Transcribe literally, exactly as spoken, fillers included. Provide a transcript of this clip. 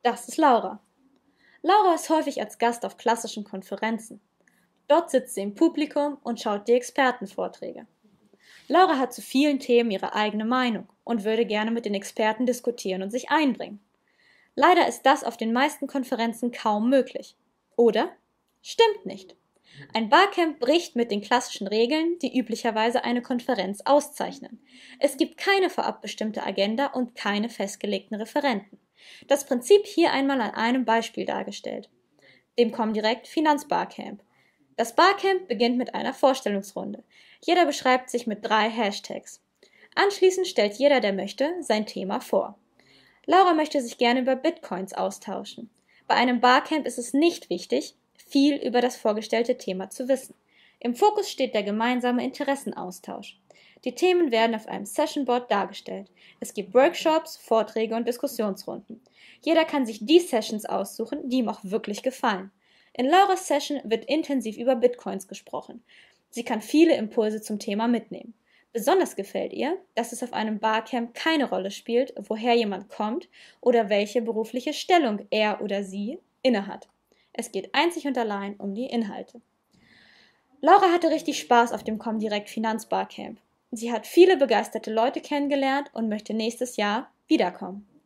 Das ist Laura. Laura ist häufig als Gast auf klassischen Konferenzen. Dort sitzt sie im Publikum und schaut die Expertenvorträge. Laura hat zu vielen Themen ihre eigene Meinung und würde gerne mit den Experten diskutieren und sich einbringen. Leider ist das auf den meisten Konferenzen kaum möglich. Oder? Stimmt nicht. Ein Barcamp bricht mit den klassischen Regeln, die üblicherweise eine Konferenz auszeichnen. Es gibt keine vorab bestimmte Agenda und keine festgelegten Referenten. Das Prinzip hier einmal an einem Beispiel dargestellt, dem Comdirect Finanzbarcamp. Das Barcamp beginnt mit einer Vorstellungsrunde. Jeder beschreibt sich mit drei Hashtags. Anschließend stellt jeder, der möchte, sein Thema vor. Laura möchte sich gerne über Bitcoins austauschen. Bei einem Barcamp ist es nicht wichtig, viel über das vorgestellte Thema zu wissen. Im Fokus steht der gemeinsame Interessenaustausch. Die Themen werden auf einem Sessionboard dargestellt. Es gibt Workshops, Vorträge und Diskussionsrunden. Jeder kann sich die Sessions aussuchen, die ihm auch wirklich gefallen. In Lauras Session wird intensiv über Bitcoins gesprochen. Sie kann viele Impulse zum Thema mitnehmen. Besonders gefällt ihr, dass es auf einem Barcamp keine Rolle spielt, woher jemand kommt oder welche berufliche Stellung er oder sie innehat. Es geht einzig und allein um die Inhalte. Laura hatte richtig Spaß auf dem Comdirect Finanzbarcamp. Sie hat viele begeisterte Leute kennengelernt und möchte nächstes Jahr wiederkommen.